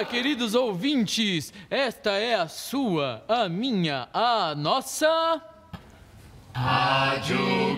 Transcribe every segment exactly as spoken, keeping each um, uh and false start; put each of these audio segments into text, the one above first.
Olá, queridos ouvintes! Esta é a sua, a minha, a nossa... Rádio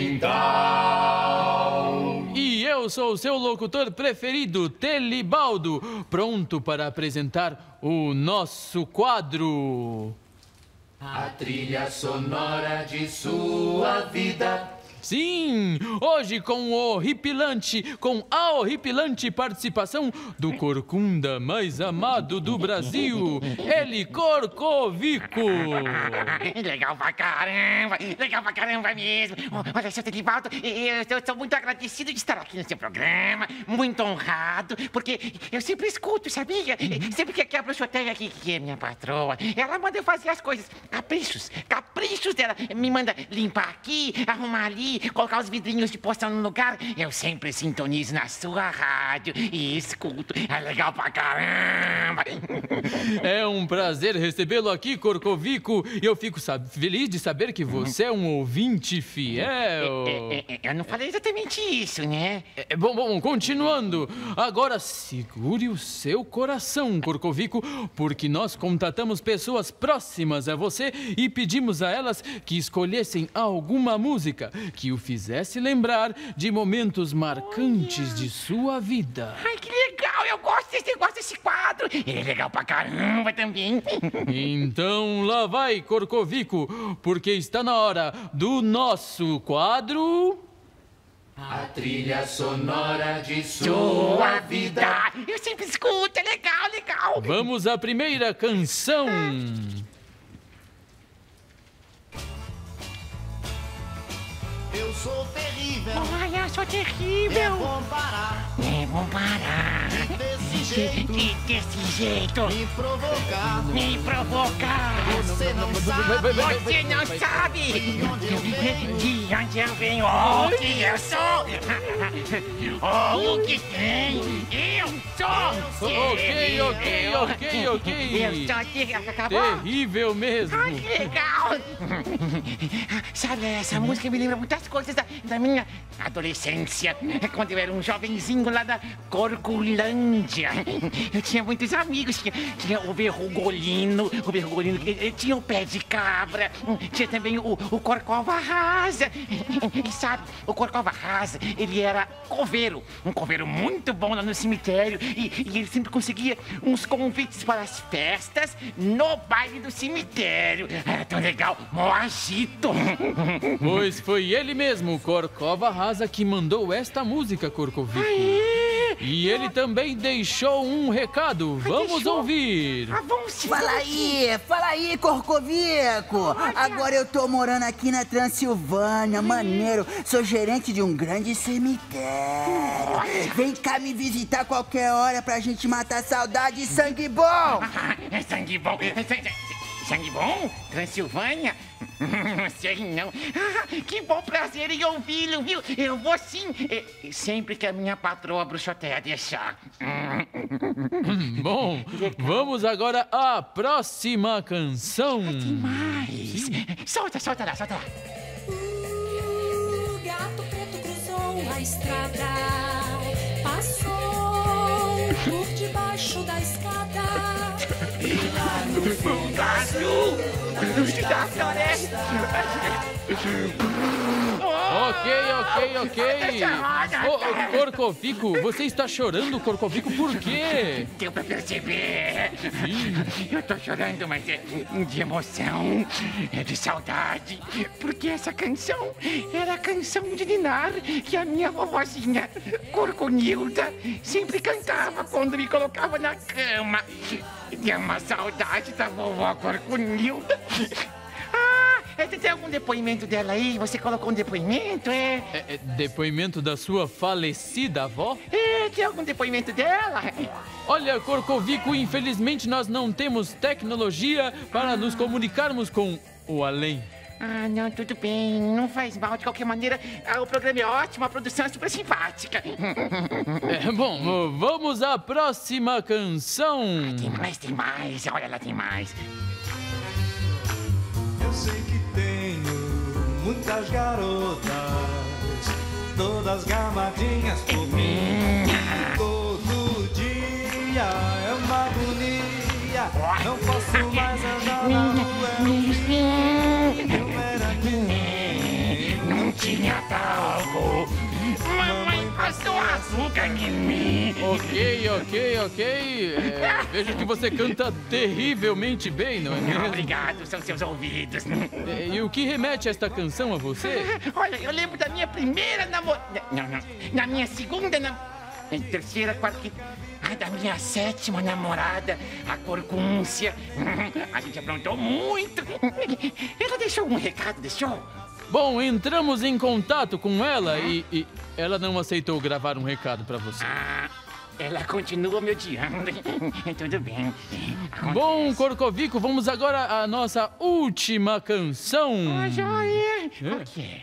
Quintal. E eu sou o seu locutor preferido, Telibaldo, pronto para apresentar o nosso quadro... A trilha sonora de sua vida. Sim, hoje com o horripilante, com a horripilante participação do corcunda mais amado do Brasil, ele, Corcovico. Legal pra caramba, legal pra caramba mesmo. Olha, seu Telibaldo, eu estou muito agradecido de estar aqui no seu programa, muito honrado, porque eu sempre escuto, sabia? Sempre que, que a bruxoteia aqui, que é minha patroa, ela manda eu fazer as coisas, caprichos, caprichos dela, me manda limpar aqui, arrumar ali, colocar os vidrinhos de poção no lugar. Eu sempre sintonizo na sua rádio e escuto. É legal pra caramba. É um prazer recebê-lo aqui, Corcovico. E eu fico feliz de saber que você é um ouvinte fiel. É, é, é, eu não falei exatamente isso, né? É, bom, bom, continuando. Agora segure o seu coração, Corcovico, porque nós contatamos pessoas próximas a você e pedimos a elas que escolhessem alguma música que o fizesse lembrar de momentos marcantes de sua vida. Ai, que legal! Eu gosto desse, eu gosto desse quadro. Ele é legal pra caramba também. Então lá vai, Corcovico, porque está na hora do nosso quadro... A trilha sonora de sua, Sua vida. vida. Eu sempre escuto, é legal, legal. Vamos à primeira canção. Eu sou terrível, Olha, eu sou é terrível. bom parar É bom parar. desse jeito, E desse jeito. me provocar. Me provocar. Você não Vai, sabe vai, vai. Você não sabe de onde eu venho. de onde eu venho, ou o que eu sou, ou o que tem. Eu sou. Ok, ok, ok, ok. Eu sou terrível. Acabou? Terrível mesmo. Ai, que legal! Sabe, essa música me lembra muitas coisas da, da minha adolescência, quando eu era um jovenzinho lá da Corculândia. Eu tinha muitos amigos, tinha, tinha o Verrugolino, o Verrugolino, ele tinha o Pé de Cabra, tinha também o, o Corcova Rasa. E sabe, o Corcova Rasa, ele era coveiro, um coveiro muito bom lá no cemitério, e, e ele sempre conseguia uns convites para as festas no baile do cemitério. Era tão legal, mó agito. Pois foi ele mesmo, Corcova Rasa, que mandou esta música, Corcovico. Aê! E ele também deixou um recado. Vamos deixou? ouvir. Ah, vamos sim. Fala aí, fala aí, Corcovico. Agora eu tô morando aqui na Transilvânia, maneiro. Sou gerente de um grande cemitério. Vem cá me visitar qualquer hora pra gente matar saudade e sangue bom. Ah, é sangue bom. É sangue, sangue bom? Transilvânia? Sei não. Ah, que bom prazer em ouvi-lo, viu? Eu vou sim. eh, Sempre que a minha patroa bruxoteia deixar. Hum, Bom, vamos agora à próxima canção. Mas... Solta, solta lá, solta lá. O gato preto cruzou a estrada, passou por debaixo da escada. E lá no fundo azul da floresta. Ok, ok, ok. Ô, ô, Corcovico, você está chorando, Corcovico, por quê? Deu pra perceber. Eu tô chorando, mas é de emoção, é de saudade. Porque essa canção era a canção de Ninar que a minha vovozinha, Corconilda, sempre cantava quando me colocava na cama. Deu uma saudade da vovó Corconilda. Ah, é, tem algum depoimento dela aí? Você colocou um depoimento, é? É, é depoimento da sua falecida avó? É, tem algum depoimento dela? Olha, Corcovico, infelizmente nós não temos tecnologia para nos comunicarmos com o além. Ah, não, tudo bem, não faz mal. De qualquer maneira, ah, o programa é ótimo, a produção é super simpática. É, bom, vamos à próxima canção. Tem mais, tem mais, olha lá, tem mais. Eu sei que tenho muitas garotas, todas gamadinhas por mim. Todo dia é uma Não tinha talco. Mamãe passou açúcar em mim. Ok, ok, ok. É, vejo que você canta terrivelmente bem, não é mesmo? Obrigado, são seus ouvidos. É, e o que remete esta canção a você? Olha, eu lembro da minha primeira namorada. Não, não. Na minha segunda namorada. Terceira, quarta, quinta. Ah, da minha sétima namorada, a Corcúncia. A gente aprontou muito. Ela deixou um recado, deixou? Bom, entramos em contato com ela e, e ela não aceitou gravar um recado pra você. Ah, ela continua me odiando. Tudo bem. Bom, Corcovico, vamos agora à nossa última canção. Ah, já é. O quê?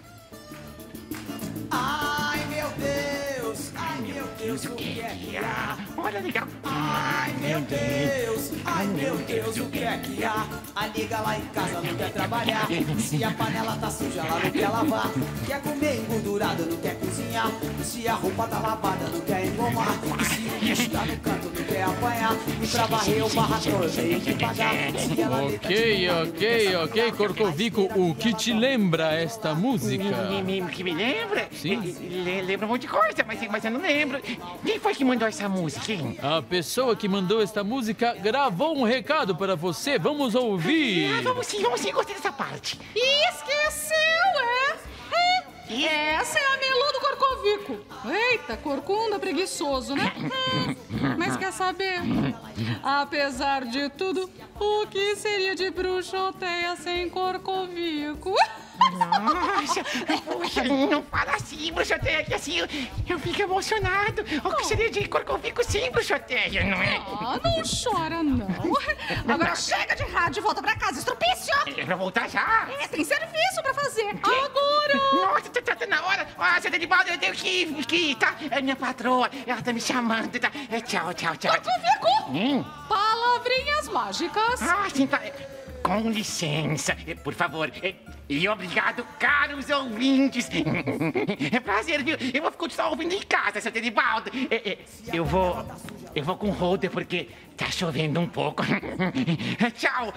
Ai, meu Deus! Ai, meu Deus, o que é que há? Olha, legal. Ai, meu Deus! Ai, meu Deus, o que é que há? A nega lá em casa não quer trabalhar. Se a panela tá suja, ela não quer lavar. Quer comer engordurado, não quer cozinhar. Se a roupa tá lavada, não quer engomar. E se o bicho tá no canto, não quer apanhar. E pra varrer o barracão, eu tenho que pagar. Se ela Ok, ok, ok, Corcovico, o que te lembra esta música? Me, me, me, que me lembra? Sim. Le, lembra um monte de coisa, mas, mas eu não lembro. Quem foi que mandou essa música, hein? A pessoa que mandou esta música gravou um recado para você. Vamos ouvir. Ah, vamos sim, vamos sim, gostei dessa parte. E esqueceu, é? é? Essa é a Melô do Corcovico. Eita, corcunda preguiçoso, né? Hum, mas quer saber? Apesar de tudo, o que seria de bruxoteia sem Corcovico? Nossa, puxa, não fala assim, bruxoteia, que assim eu, eu fico emocionado. O que seria de Corcovico sem bruxoteia, não é? Ah, não chora, não. Agora chega de rádio e volta pra casa, estrupício! É pra voltar já? É, tem serviço pra fazer. Agora! Nossa, tá, tá, tá na hora. Ah, seu Derivaldo, eu tenho que ir, que ir, tá? É minha patroa, ela tá me chamando, tá? É, tchau, tchau, tchau. Corcovico! Hum? Palavrinhas mágicas. Ah, sim, tá. Com licença, eh, por favor. eh, E obrigado, caros ouvintes. É prazer, viu? Eu vou continuar ouvindo em casa, seu Derivaldo. Eh, eh, Eu vou... Eu vou com o holder porque tá chovendo um pouco. Tchau.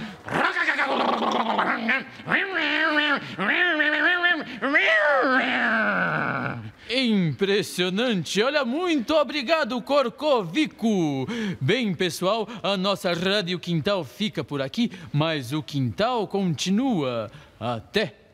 Impressionante! Olha, muito obrigado, Corcovico! Bem, pessoal, a nossa Rádio Quintal fica por aqui, mas o Quintal continua. Até!